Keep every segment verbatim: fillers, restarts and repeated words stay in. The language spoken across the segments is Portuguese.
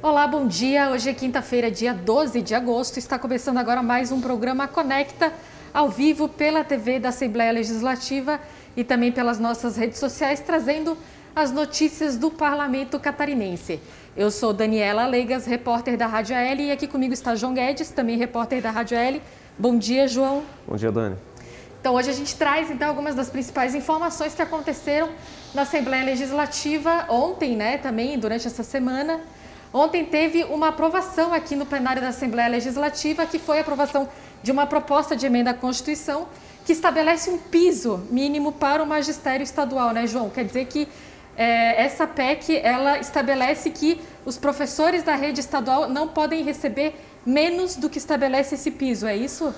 Olá, bom dia. Hoje é quinta-feira, dia doze de agosto. Está começando agora mais um programa Conecta, ao vivo pela T V da Assembleia Legislativa e também pelas nossas redes sociais, trazendo as notícias do Parlamento Catarinense. Eu sou Daniela Leigas, repórter da Rádio A L, e aqui comigo está João Guedes, também repórter da Rádio A L. Bom dia, João. Bom dia, Dani. Então, hoje a gente traz então algumas das principais informações que aconteceram na Assembleia Legislativa ontem, né, também durante essa semana. Ontem teve uma aprovação aqui no plenário da Assembleia Legislativa, que foi a aprovação de uma proposta de emenda à Constituição que estabelece um piso mínimo para o magistério estadual, né, João? Quer dizer que é, essa P E C, ela estabelece que os professores da rede estadual não podem receber menos do que estabelece esse piso, é isso?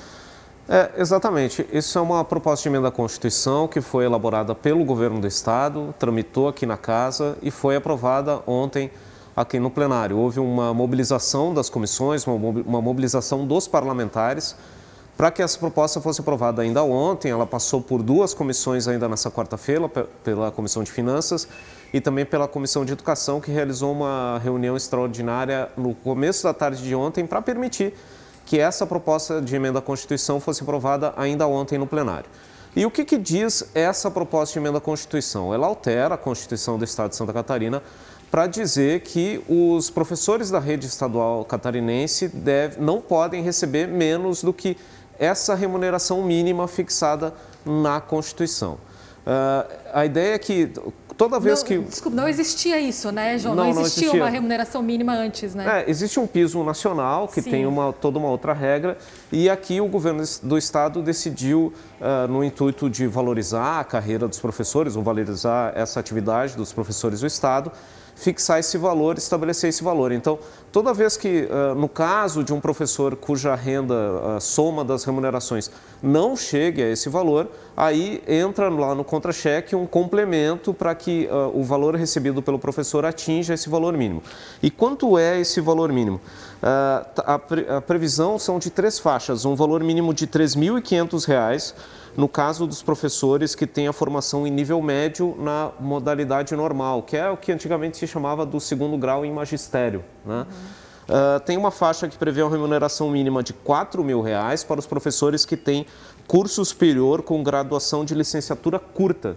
É, exatamente. Isso é uma proposta de emenda à Constituição que foi elaborada pelo governo do estado, tramitou aqui na casa e foi aprovada ontem aqui no plenário. Houve uma mobilização das comissões, uma mobilização dos parlamentares para que essa proposta fosse aprovada ainda ontem. Ela passou por duas comissões ainda nessa quarta-feira, pela Comissão de Finanças e também pela Comissão de Educação, que realizou uma reunião extraordinária no começo da tarde de ontem para permitir que essa proposta de emenda à Constituição fosse aprovada ainda ontem no plenário. E o que, que diz essa proposta de emenda à Constituição? Ela altera a Constituição do Estado de Santa Catarina para dizer que os professores da rede estadual catarinense deve, não podem receber menos do que essa remuneração mínima fixada na Constituição. Uh, a ideia é que toda vez não, que... Desculpa, não existia isso, né, João? Não, não, não existia, existia uma remuneração mínima antes, né? É, existe um piso nacional que Sim. tem uma, toda uma outra regra e aqui o governo do estado decidiu, uh, no intuito de valorizar a carreira dos professores, ou valorizar essa atividade dos professores do estado, fixar esse valor, estabelecer esse valor. Então, toda vez que, uh, no caso de um professor cuja renda, a soma das remunerações, não chegue a esse valor, aí entra lá no contra-cheque um complemento para que uh, o valor recebido pelo professor atinja esse valor mínimo. E quanto é esse valor mínimo? Uh, a, pre a previsão são de três faixas, um valor mínimo de três mil e quinhentos reais, no caso dos professores que têm a formação em nível médio na modalidade normal, que é o que antigamente se chamava do segundo grau em magistério, né? Uhum. Uh, tem uma faixa que prevê uma remuneração mínima de quatro mil reais para os professores que têm curso superior com graduação de licenciatura curta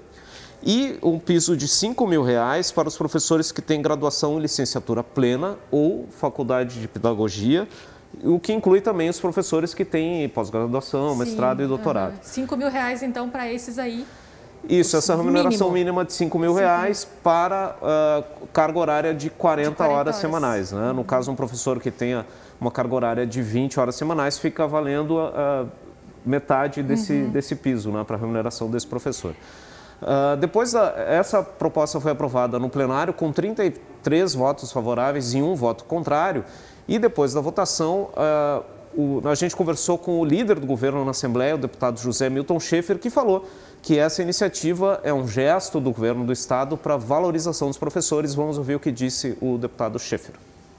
e um piso de cinco mil reais para os professores que têm graduação em licenciatura plena ou faculdade de pedagogia, o que inclui também os professores que têm pós-graduação, mestrado e doutorado. Uhum. cinco mil reais, então, para esses aí? Isso, essa remuneração mínimo. mínima de cinco mil reais para uh, carga horária de quarenta, de quarenta horas, horas semanais. Né? Uhum. No caso, um professor que tenha uma carga horária de vinte horas semanais fica valendo uh, metade desse, uhum. desse piso, né, para a remuneração desse professor. Uh, depois, da, essa proposta foi aprovada no plenário com trinta e três votos favoráveis e um voto contrário. E depois da votação, uh, o, a gente conversou com o líder do governo na Assembleia, o deputado José Milton Schaeffer, que falou que essa iniciativa é um gesto do governo do estado para a valorização dos professores. Vamos ouvir o que disse o deputado Schaeffer.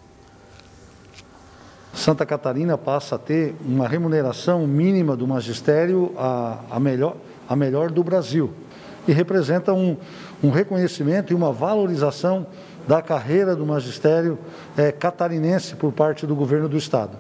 Santa Catarina passa a ter uma remuneração mínima do magistério a, a, melhor, a melhor do Brasil e representa um, um reconhecimento e uma valorização da carreira do magistério é, catarinense por parte do governo do estado.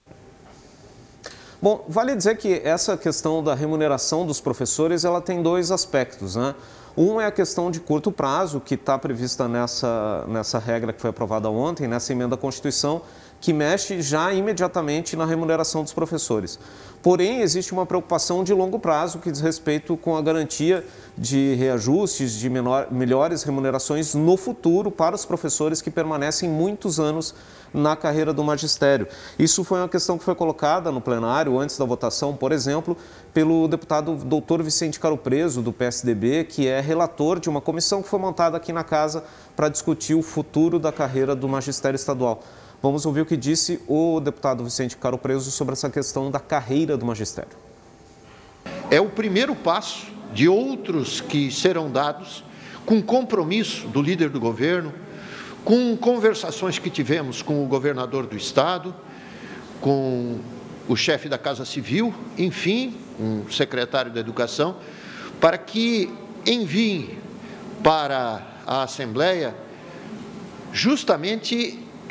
Bom, vale dizer que essa questão da remuneração dos professores, ela tem dois aspectos, né? Um é a questão de curto prazo, que está prevista nessa, nessa regra que foi aprovada ontem, nessa emenda à Constituição, que mexe já imediatamente na remuneração dos professores. Porém, existe uma preocupação de longo prazo que diz respeito com a garantia de reajustes, de menor, melhores remunerações no futuro para os professores que permanecem muitos anos na carreira do magistério. Isso foi uma questão que foi colocada no plenário antes da votação, por exemplo, pelo deputado doutor Vicente Caro Preso, do P S D B, que é relator de uma comissão que foi montada aqui na casa para discutir o futuro da carreira do magistério estadual. Vamos ouvir o que disse o deputado Vicente Caro Preso sobre essa questão da carreira do magistério. É o primeiro passo de outros que serão dados com compromisso do líder do governo, com conversações que tivemos com o governador do estado, com o chefe da Casa Civil, enfim, um secretário da Educação, para que enviem para a Assembleia justamente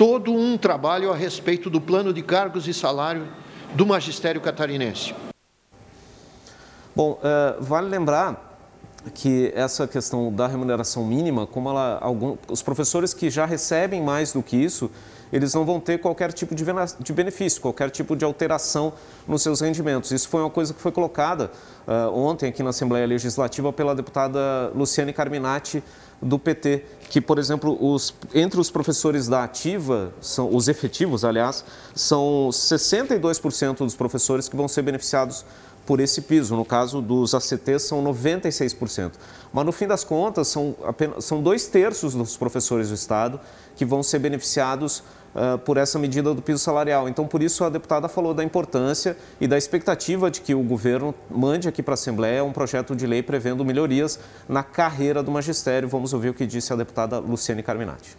todo um trabalho a respeito do plano de cargos e salário do magistério catarinense. Bom, uh, vale lembrar que essa questão da remuneração mínima, como ela, algum, os professores que já recebem mais do que isso, eles não vão ter qualquer tipo de, de benefício, qualquer tipo de alteração nos seus rendimentos. Isso foi uma coisa que foi colocada uh, ontem aqui na Assembleia Legislativa pela deputada Luciane Carminati, do P T, que, por exemplo, os, entre os professores da ativa, são, os efetivos, aliás, são sessenta e dois por cento dos professores que vão ser beneficiados por esse piso. No caso dos A C Ts, são noventa e seis por cento. Mas, no fim das contas, são, apenas, são dois terços dos professores do Estado que vão ser beneficiados uh, por essa medida do piso salarial. Então, por isso, a deputada falou da importância e da expectativa de que o governo mande aqui para a Assembleia um projeto de lei prevendo melhorias na carreira do magistério. Vamos ouvir o que disse a deputada Luciane Carminati.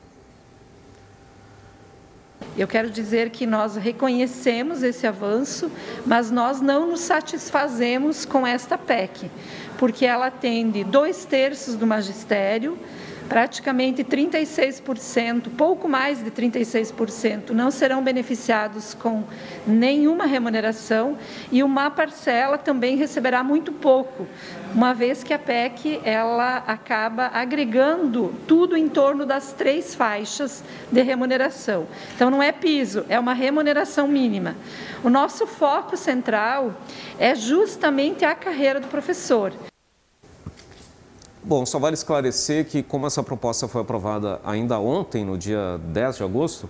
Eu quero dizer que nós reconhecemos esse avanço, mas nós não nos satisfazemos com esta P E C, porque ela atende dois terços do magistério, praticamente trinta e seis por cento, pouco mais de trinta e seis por cento, não serão beneficiados com nenhuma remuneração e uma parcela também receberá muito pouco, uma vez que a P E C ela acaba agregando tudo em torno das três faixas de remuneração. Então, não é piso, é uma remuneração mínima. O nosso foco central é justamente a carreira do professor. Bom, só vale esclarecer que, como essa proposta foi aprovada ainda ontem, no dia dez de agosto,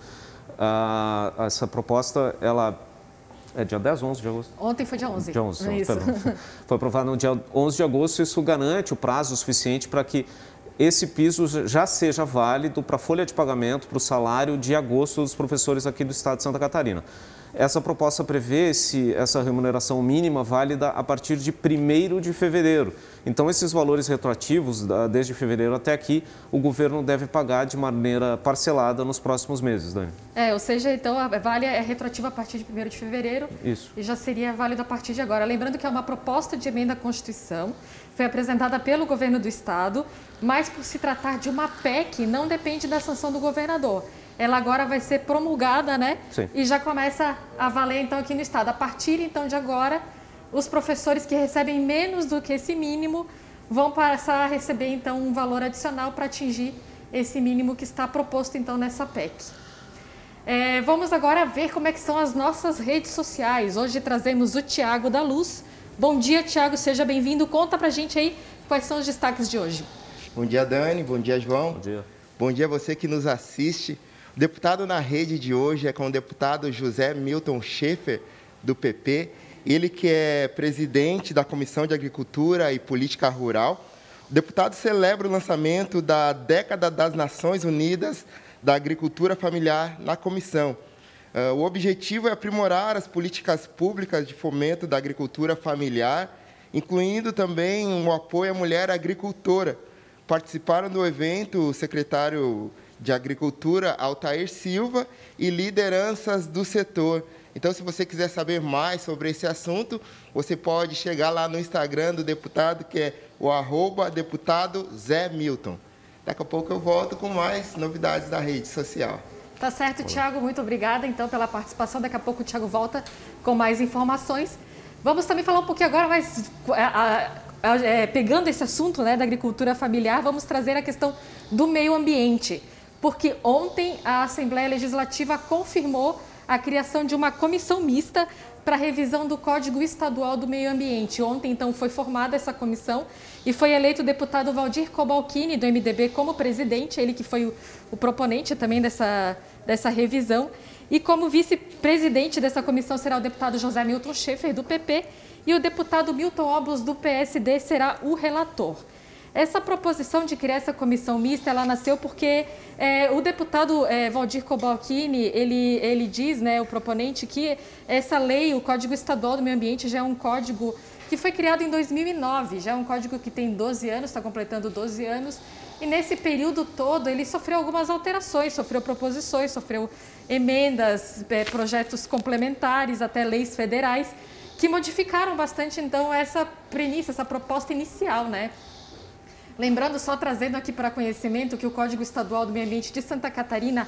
uh, essa proposta, ela... É dia dez ou onze de agosto? Ontem foi dia onze. Dia onze, é isso. Foi aprovada no dia onze de agosto, isso garante o prazo suficiente para que esse piso já seja válido para a folha de pagamento, para o salário de agosto dos professores aqui do Estado de Santa Catarina. Essa proposta prevê esse, essa remuneração mínima válida a partir de primeiro de fevereiro. Então, esses valores retroativos, desde fevereiro até aqui, o governo deve pagar de maneira parcelada nos próximos meses, Dani. É, ou seja, então, a Vale é retroativa a partir de primeiro de fevereiro. Isso. E já seria válido a partir de agora. Lembrando que é uma proposta de emenda à Constituição, foi apresentada pelo governo do Estado, mas por se tratar de uma P E C, não depende da sanção do governador. Ela agora vai ser promulgada, né? Sim. E já começa a valer, então, aqui no Estado. A partir, então, de agora, os professores que recebem menos do que esse mínimo vão passar a receber, então, um valor adicional para atingir esse mínimo que está proposto, então, nessa P E C. É, vamos agora ver como é que são as nossas redes sociais. Hoje trazemos o Tiago da Luz. Bom dia, Tiago, seja bem-vindo. Conta pra gente aí quais são os destaques de hoje. Bom dia, Dani. Bom dia, João. Bom dia. Bom dia a você que nos assiste. O deputado na rede de hoje é com o deputado José Milton Schaefer, do P P, ele que é presidente da Comissão de Agricultura e Política Rural. O deputado celebra o lançamento da Década das Nações Unidas da Agricultura Familiar na comissão. O objetivo é aprimorar as políticas públicas de fomento da agricultura familiar, incluindo também um apoio à mulher agricultora. Participaram do evento o secretário de Agricultura, Altair Silva, e lideranças do setor. Então, se você quiser saber mais sobre esse assunto, você pode chegar lá no Instagram do deputado, que é o arroba deputado Zé Milton. Daqui a pouco eu volto com mais novidades da rede social. Tá certo, Tiago, muito obrigada, então, pela participação. Daqui a pouco o Tiago volta com mais informações. Vamos também falar um pouquinho agora, mas a, a, a, é, pegando esse assunto, né, da agricultura familiar, vamos trazer a questão do meio ambiente. Porque ontem a Assembleia Legislativa confirmou a criação de uma comissão mista para a revisão do Código Estadual do Meio Ambiente. Ontem, então, foi formada essa comissão e foi eleito o deputado Valdir Cobalcini, do M D B, como presidente, ele que foi o, o proponente também dessa, dessa revisão. E como vice-presidente dessa comissão será o deputado José Milton Schaefer, do P P, e o deputado Milton Oblos, do P S D, será o relator. Essa proposição de criar essa comissão mista, ela nasceu porque é, o deputado é, Valdir Cobalcini, ele, ele diz, né, o proponente, que essa lei, o Código Estadual do Meio Ambiente, já é um código que foi criado em dois mil e nove, já é um código que tem doze anos, está completando doze anos, e nesse período todo ele sofreu algumas alterações, sofreu proposições, sofreu emendas, é, projetos complementares, até leis federais, que modificaram bastante, então, essa premissa, essa proposta inicial, né? Lembrando, só trazendo aqui para conhecimento, que o Código Estadual do Meio Ambiente de Santa Catarina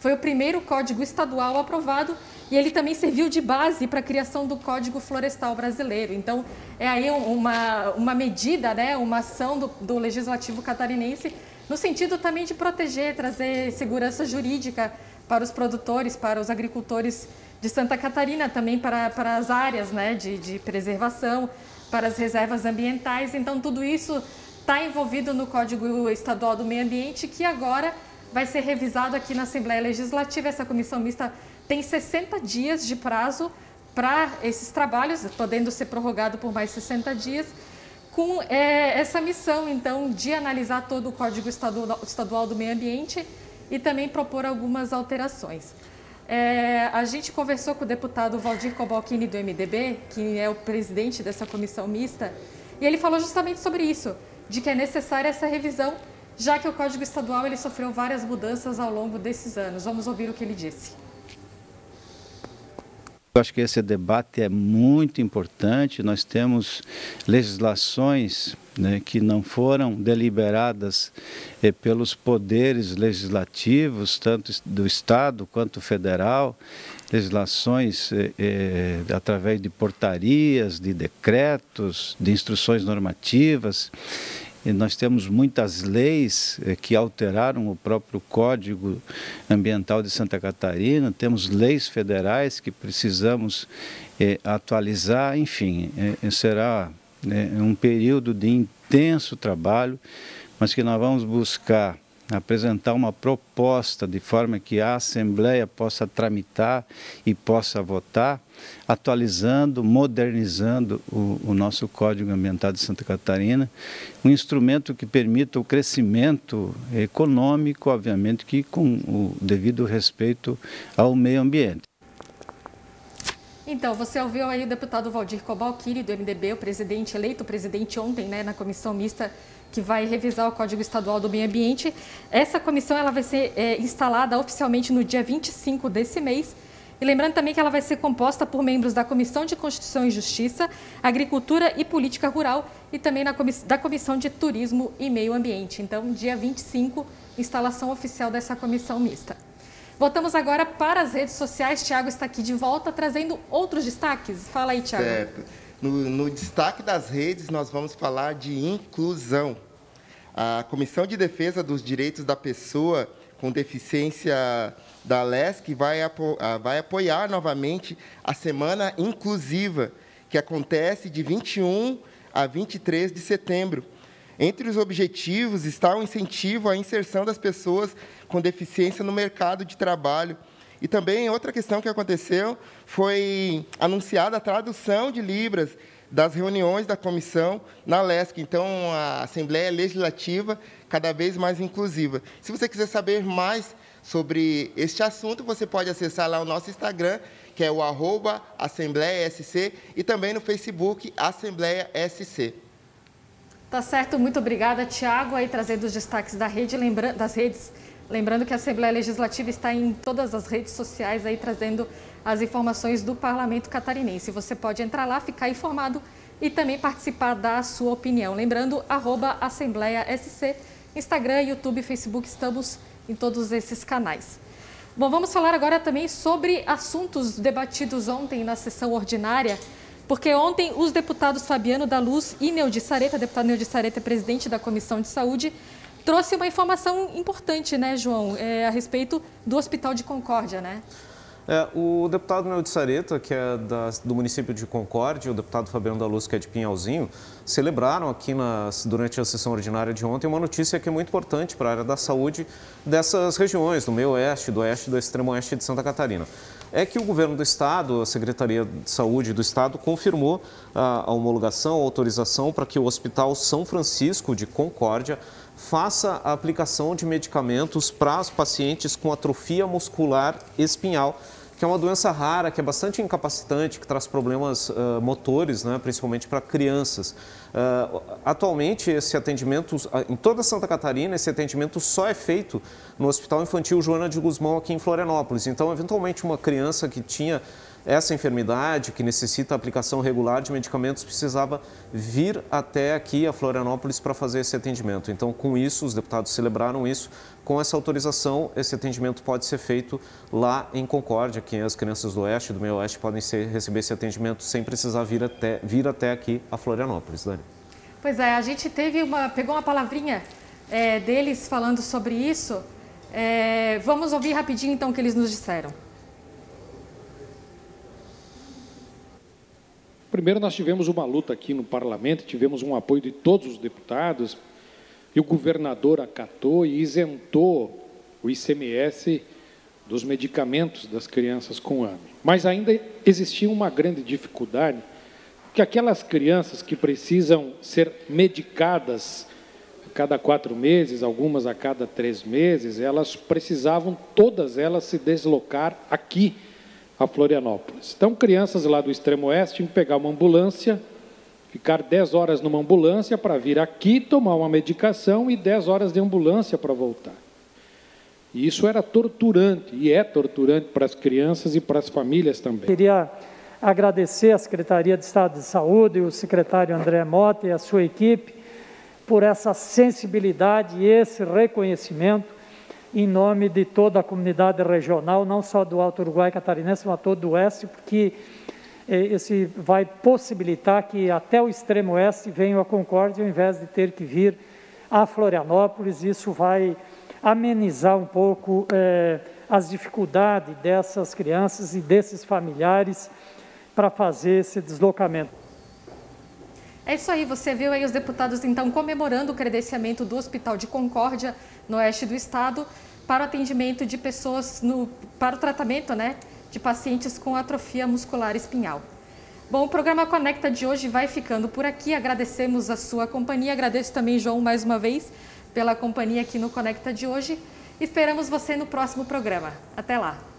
foi o primeiro código estadual aprovado e ele também serviu de base para a criação do Código Florestal Brasileiro. Então, é aí uma, uma medida, né, uma ação do, do Legislativo catarinense no sentido também de proteger, trazer segurança jurídica para os produtores, para os agricultores de Santa Catarina, também para, para as áreas, né, de, de preservação, para as reservas ambientais. Então, tudo isso está envolvido no Código Estadual do Meio Ambiente, que agora vai ser revisado aqui na Assembleia Legislativa. Essa comissão mista tem sessenta dias de prazo para esses trabalhos, podendo ser prorrogado por mais sessenta dias, com é, essa missão, então, de analisar todo o Código Estadual, Estadual do Meio Ambiente e também propor algumas alterações. É, a gente conversou com o deputado Valdir Cobalcini, do M D B, que é o presidente dessa comissão mista, e ele falou justamente sobre isso, de que é necessária essa revisão, já que o Código Estadual ele sofreu várias mudanças ao longo desses anos. Vamos ouvir o que ele disse. Eu acho que esse debate é muito importante. Nós temos legislações, né, que não foram deliberadas eh, pelos poderes legislativos, tanto do Estado quanto federal, legislações eh, eh, através de portarias, de decretos, de instruções normativas. E nós temos muitas leis eh, que alteraram o próprio Código Ambiental de Santa Catarina, temos leis federais que precisamos eh, atualizar, enfim, eh, será eh, um período de intenso trabalho, mas que nós vamos buscar apresentar uma proposta de forma que a Assembleia possa tramitar e possa votar, atualizando, modernizando o, o nosso Código Ambiental de Santa Catarina, um instrumento que permita o crescimento econômico, obviamente que com o devido respeito ao meio ambiente. Então, você ouviu aí o deputado Valdir Cobalcini, do M D B, o presidente, eleito presidente ontem, né, na comissão mista que vai revisar o Código Estadual do Meio Ambiente. Essa comissão ela vai ser é, instalada oficialmente no dia vinte e cinco desse mês. E lembrando também que ela vai ser composta por membros da Comissão de Constituição e Justiça, Agricultura e Política Rural e também na comiss- da Comissão de Turismo e Meio Ambiente. Então, dia vinte e cinco, instalação oficial dessa comissão mista. Voltamos agora para as redes sociais. Tiago está aqui de volta, trazendo outros destaques. Fala aí, Tiago. Certo. No, no destaque das redes, nós vamos falar de inclusão. A Comissão de Defesa dos Direitos da Pessoa com Deficiência da Lesc vai, apo, vai apoiar novamente a Semana Inclusiva, que acontece de vinte e um a vinte e três de setembro. Entre os objetivos está o incentivo à inserção das pessoas com deficiência no mercado de trabalho. E também outra questão que aconteceu foi anunciada a tradução de Libras das reuniões da comissão na Lesc. Então, a Assembleia Legislativa cada vez mais inclusiva. Se você quiser saber mais sobre este assunto, você pode acessar lá o nosso Instagram, que é o arroba Assembleia S C, e também no Facebook Assembleia S C. Tá certo, muito obrigada, Tiago, aí trazendo os destaques da rede, lembra... das redes. Lembrando que a Assembleia Legislativa está em todas as redes sociais, aí trazendo as informações do Parlamento Catarinense. Você pode entrar lá, ficar informado e também participar da sua opinião. Lembrando, arroba Assembleia S C, Instagram, YouTube, Facebook, estamos em todos esses canais. Bom, vamos falar agora também sobre assuntos debatidos ontem na sessão ordinária, porque ontem os deputados Fabiano da Luz e Neudi Sareta, deputado Neudi Sareta, presidente da Comissão de Saúde, trouxe uma informação importante, né, João, é, a respeito do Hospital de Concórdia, né? É, o deputado Neudi Sareta, que é da, do município de Concórdia, e o deputado Fabiano da Luz, que é de Pinhalzinho, celebraram aqui nas, durante a sessão ordinária de ontem uma notícia que é muito importante para a área da saúde dessas regiões, do meio oeste, do oeste e do extremo oeste de Santa Catarina. É que o governo do Estado, a Secretaria de Saúde do Estado, confirmou a, a homologação, a autorização para que o Hospital São Francisco de Concórdia faça a aplicação de medicamentos para os pacientes com atrofia muscular espinhal, que é uma doença rara, que é bastante incapacitante, que traz problemas uh, motores, né, principalmente para crianças. Uh, atualmente, esse atendimento, em toda Santa Catarina, esse atendimento só é feito no Hospital Infantil Joana de Guzmão, aqui em Florianópolis. Então, eventualmente, uma criança que tinha essa enfermidade, que necessita aplicação regular de medicamentos, precisava vir até aqui a Florianópolis para fazer esse atendimento. Então, com isso, os deputados celebraram isso. Com essa autorização, esse atendimento pode ser feito lá em Concórdia, que as crianças do Oeste e do Meio Oeste podem ser, receber esse atendimento sem precisar vir até, vir até aqui a Florianópolis. Dani. Pois é, a gente teve uma, pegou uma palavrinha é, deles falando sobre isso. É, vamos ouvir rapidinho então o que eles nos disseram. Primeiro, nós tivemos uma luta aqui no parlamento, tivemos um apoio de todos os deputados e o governador acatou e isentou o I C M S dos medicamentos das crianças com A M E. Mas ainda existia uma grande dificuldade, que aquelas crianças que precisam ser medicadas a cada quatro meses, algumas a cada três meses, elas precisavam, todas elas, se deslocar aqui a Florianópolis. Então, crianças lá do extremo oeste tinham que pegar uma ambulância, ficar dez horas numa ambulância para vir aqui tomar uma medicação e dez horas de ambulância para voltar. E isso era torturante, e é torturante para as crianças e para as famílias também. Queria agradecer à Secretaria de Estado de Saúde, o secretário André Mota e a sua equipe, por essa sensibilidade e esse reconhecimento em nome de toda a comunidade regional, não só do Alto Uruguai Catarinense, mas todo o Oeste, porque esse vai possibilitar que até o extremo Oeste venham a Concórdia, ao invés de ter que vir a Florianópolis. Isso vai amenizar um pouco eh, as dificuldades dessas crianças e desses familiares para fazer esse deslocamento. É isso aí, você viu aí os deputados então comemorando o credenciamento do Hospital de Concórdia, no oeste do estado, para o atendimento de pessoas, no, para o tratamento, né, de pacientes com atrofia muscular espinhal. Bom, o programa Conecta de hoje vai ficando por aqui, agradecemos a sua companhia, agradeço também, João, mais uma vez, pela companhia aqui no Conecta de hoje. Esperamos você no próximo programa. Até lá!